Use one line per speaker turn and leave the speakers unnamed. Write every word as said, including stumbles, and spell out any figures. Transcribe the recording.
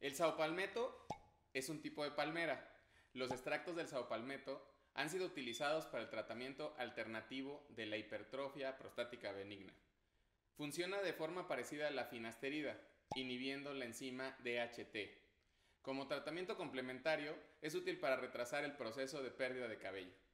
El saopalmeto es un tipo de palmera. Los extractos del saopalmeto han sido utilizados para el tratamiento alternativo de la hipertrofia prostática benigna. Funciona de forma parecida a la finasterida, inhibiendo la enzima D H T. Como tratamiento complementario, es útil para retrasar el proceso de pérdida de cabello.